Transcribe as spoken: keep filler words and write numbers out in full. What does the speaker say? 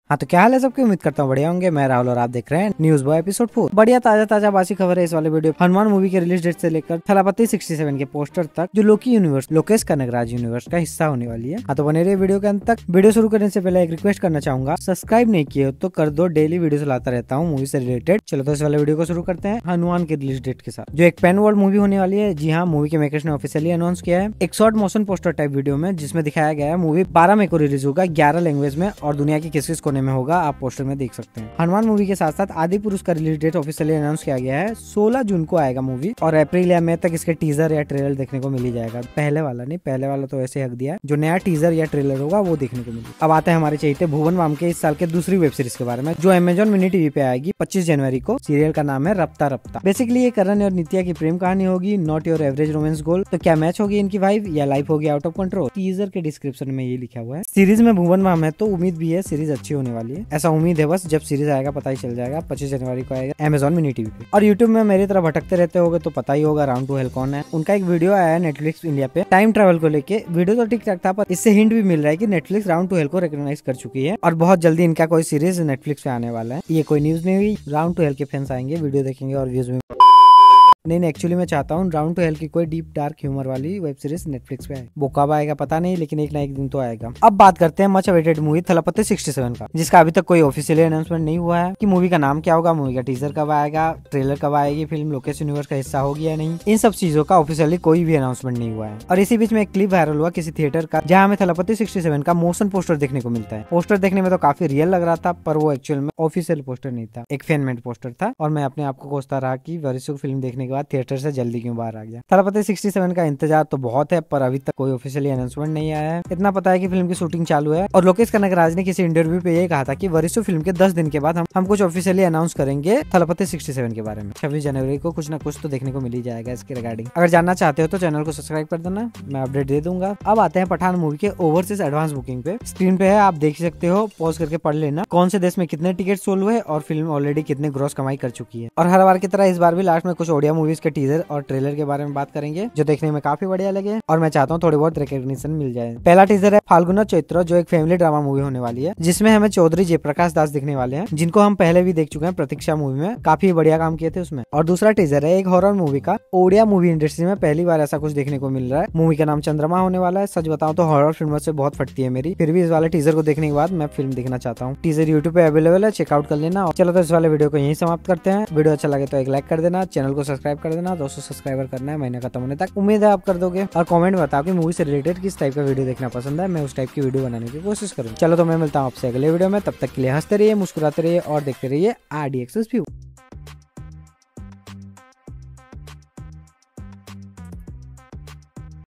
हाँ तो क्या हाल है सबकी, उम्मीद करता हूँ बढ़िया होंगे। मैं राहुल और आप देख रहे हैं न्यूज बॉय एपिसोड फोर। बढ़िया ताजा ताजा बासी खबर है इस वाले वीडियो। हनुमान मूवी के रिलीज डेट से लेकर थलापति सिक्सटी सेवन के पोस्टर तक, जो Loki universe Lokesh Kanagaraj universe का हिस्सा होने वाली है। हाँ तो बने रहिए वीडियो के अंत तक। वीडियो शुरू करने से पहले एक रिक्वेस्ट करना चाहूंगा, सब्सक्राइब नहीं किए हो तो कर दो। डेली वीडियो लाता रहता हूँ मूवी से रिलेटेड। चलो तो इस वाले वीडियो को शुरू करते हैं हनुमान के रिलीज डेट के साथ, जो एक पेन वर्ल्ड मूवी होने वाली है। जी हाँ, मूवी के मेकर्स ने ऑफिशियली अनाउंस किया है एक short motion poster type video में, जिसमें दिखाया गया है मूवी बारह मई को रिलीज होगा ग्यारह लैंग्वेज में और दुनिया के किस किस कोने में होगा, आप पोस्टर में देख सकते हैं। हनुमान मूवी के साथ साथ आदि पुरुष का रिलीज डेट ऑफिशियली अनाउंस किया गया है। सोलह जून को आएगा मूवी और अप्रैल या मई तक इसके टीजर या ट्रेलर देखने को मिल ही जाएगा। पहले वाला नहीं, पहले वाला तो ऐसे हक दिया है, जो नया टीजर या ट्रेलर होगा वो देखने को मिलेगा। अब आते हैं हमारे चहेते भुवन बाम के इस साल के दूसरी वेब सीरीज के बारे में, जो अमेजॉन मिनी टीवी पे आएगी पच्चीस जनवरी को। सीरियल का नाम है रफ्ता रफ्ता। बेसिकली ये करण और नित्या की प्रेम कहानी होगी, not your average romance goal. तो क्या मैच होगी इनकी वाइब या लाइफ होगी आउट ऑफ कंट्रोल? टीजर के डिस्क्रिप्शन में ये लिखा हुआ है। सीरीज में भुवन बाम है तो उम्मीद भी है सीरीज अच्छी होने वाली है। ऐसा उम्मीद है, बस जब सीरीज आएगा पता ही चल जाएगा। पच्चीस जनवरी को आएगा अमेजॉन मिनी टीवी पे। और यूट्यूब में मेरी तरह भटकते रहते होगे तो पता ही होगा राउंड टू हेल कौन है। उनका एक वीडियो आया है नेटफ्लिक्स इंडिया पे टाइम ट्रेवल को लेके। वीडियो तो ठीक ठाक था, पर इससे हिंट भी मिल रहा है कि नेटफ्लिक्स राउंड टू हेल को रिकॉग्नाइज कर चुकी है और बहुत जल्दी इनका कोई सीरीज नेटफ्लिक्स पे आने वाला है। ये कोई न्यूज नहीं हुई, राउंड टू हेल के फैंस आएंगे, वीडियो देखेंगे और व्यूज में। नहीं नहीं, एक्चुअली मैं चाहता हूँ राउंड टू हेल की कोई डीप डार्क ह्यूमर वाली वेब सीरीज नेटफ्लिक्स पे आए। वो कब आएगा पता नहीं, लेकिन एक ना एक दिन तो आएगा। अब बात करते हैं much awaited movie Thalapathy sixty seven का, जिसका अभी तक कोई ऑफिशियली अनाउंसमेंट नहीं हुआ है कि मूवी का नाम क्या होगा, मूवी का टीजर कब आएगा, ट्रेलर कब आएगी, फिल्म लोकेश यूनिवर्स का हिस्सा होगी या नहीं। इन सब चीजों का ऑफिशियली कोई भी अनाउंसमेंट नहीं हुआ है। और इसी बीच में एक क्लिप वायरल हुआ किसी थिएटर का, जहाँ हमें थलापति सिक्सटी सेवन का मोशन पोस्टर देखने को मिलता है। पोस्टर देखने में तो काफी रियल लग रहा था, पर वो एक्चुअल में ऑफिशियल पोस्टर नहीं था, एक फैन मेड पोस्टर था। और मैं अपने आप को कोसता रहा कि वरिष्ठ फिल्म देखने के बाद थिएटर से जल्दी क्यों बाहर आ गया। थलापति सिक्सटी सेवन का इंतजार तो बहुत है, पर अभी तक कोई ऑफिशियली अनाउंसमेंट नहीं आया है। इतना पता है कि फिल्म की शूटिंग चालू है और लोकेश कनगराज ने किसी इंटरव्यू पे ये कहा था कि वरिष्ठ फिल्म के दस दिन के बाद हम हम कुछ ऑफिशियली अनाउंस करेंगे थलापति सिक्सटी सेवन के बारे में। छब्बीस जनवरी को कुछ ना कुछ तो देखने को मिल ही जाएगा इसके रिगार्डिंग। अगर जानना चाहते हो तो चैनल को सब्सक्राइब कर देना, मैं अपडेट दे दूंगा। अब आते हैं पठान मूवी के ओवरसीज एडवांस बुकिंग पे। स्क्रीन पे है, आप देख सकते हो, पॉज करके पढ़ लेना कौन से देश में कितने टिकट सोल्ड हुए और फिल्म ऑलरेडी कितने ग्रॉस कमाई कर चुकी है। और हर बार की तरह इस बार भी लास्ट में कुछ ओडिया मूवीज के टीजर और ट्रेलर के बारे में बात करेंगे, जो देखने में काफी बढ़िया लगे और मैं चाहता हूँ थोड़ी बहुत रिकॉग्निशन मिल जाए। पहला टीजर है फाल्गुना चैत्र, जो एक फैमिली ड्रामा मूवी होने वाली है, जिसमें हमें चौधरी जयप्रकाश दास दिखने वाले हैं, जिनको हम पहले भी देख चुके हैं प्रतीक्षा मूवी में, काफी बढ़िया काम किए थे उसमें। और दूसरा टीजर है एक हॉरर मूवी का। ओडिया मूवी इंडस्ट्री में पहली बार ऐसा कुछ देखने को मिल रहा है। मूवी का नाम चंद्रमा होने वाला है। सच बताऊं तो हॉरर फिल्मों से बहुत फटती है मेरी, फिर भी इस वाले टीजर को देखने के बाद मैं फिल्म देखना चाहता हूँ। टीजर यूट्यूब पे अवेलेबल है, चेकआउट कर लेना। चलो तो इस वाले वीडियो को यहीं समाप्त करते हैं। वीडियो अच्छा लगे तो एक लाइक कर देना, चैनल को सब्सक्राइब कर देना। दो सौ सब्सक्राइबर करना है महीने खत्म होने तक, उम्मीद है आप कर दोगे। और कमेंट बताओ कि मूवी से रिलेटेड किस टाइप का वीडियो देखना पसंद है, मैं उस टाइप की वीडियो बनाने की कोशिश करूँ। चलो तो मैं मिलता हूँ आपसे अगले वीडियो में, तब तक के लिए हंसते रहिए, मुस्कुराते रहिए और देखते रहिए आर डी एक्स व्यू।